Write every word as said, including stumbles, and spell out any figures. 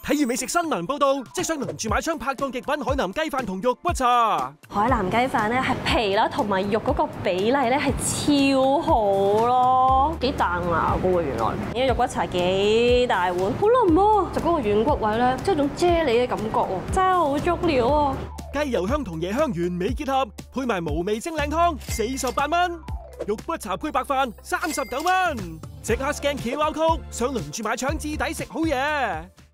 睇完美食新聞報道，即想輪住買槍拍檔極品海南雞飯同肉骨茶。 海南雞飯咧係皮啦同埋肉嗰個比例咧係超好咯，幾彈牙噶喎原來。呢個肉骨茶幾大碗，好腍喎，就嗰個軟骨位咧，即係種啫喱嘅感覺喎，真係好足料啊！ 雞油香同椰香完美結合，配埋無味蒸靚湯，四十八蚊；肉骨茶配白飯，三十九蚊。即刻 scan Q R code，想輪住買腸至抵食好嘢。